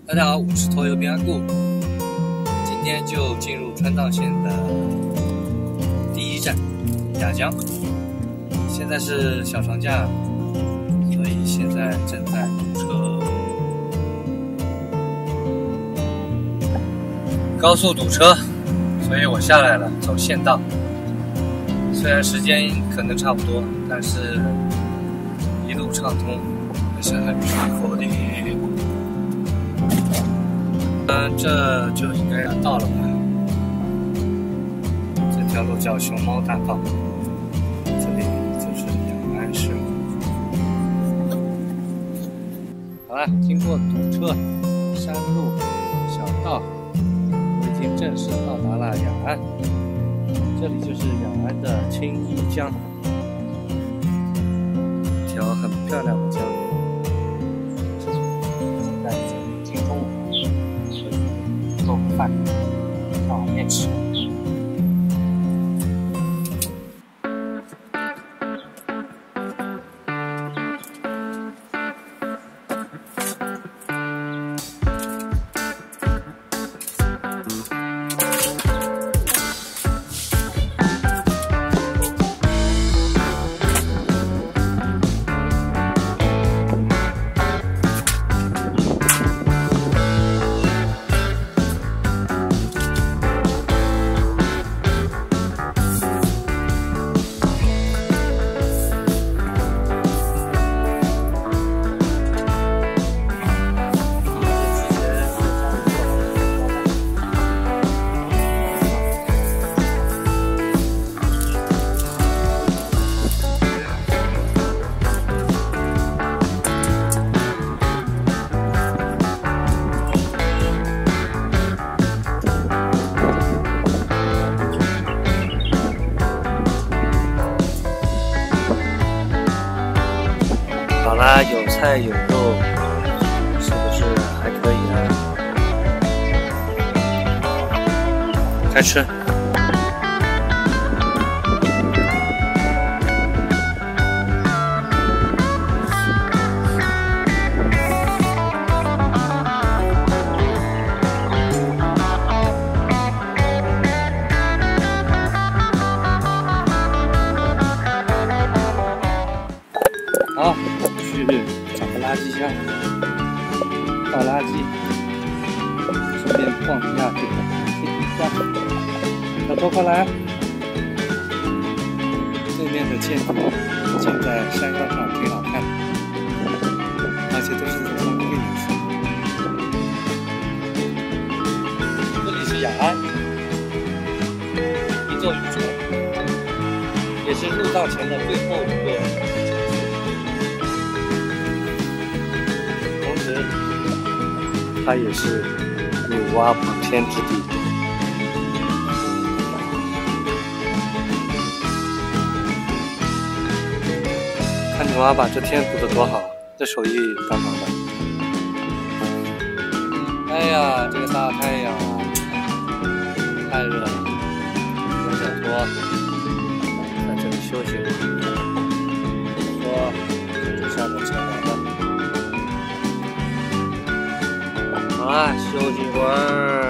大家好，我是拖油瓶阿顾，今天就进入川藏线的第一站雅江。现在是小长假，所以现在正在堵车，高速堵车，所以我下来了，走县道。虽然时间可能差不多，但是一路畅通，还是很舒服的。这就应该要到了吧。这条路叫熊猫大道，这里就是雅安市。好了，经过堵车、山路、小道，我已经正式到达了雅安。这里就是雅安的青衣江，一条很漂亮的江。在这里中午做饭，到外面吃。好啦，有菜有肉，是不是还可以啊？开吃。好，去找个垃圾箱倒垃圾，顺便逛一下这个天梯山。小偷快来！对面的建筑建在山腰上，挺好看，而且都是同一个颜色。这里是雅安，一座渔村，也是入藏前的最后一个。它也是女娲补天之地。看女娲把这天补得多好，这手艺干嘛的？哎呀，这个大太阳啊，太热了。有小托在这里休息了，说就下面车来了。好啦，休息会儿。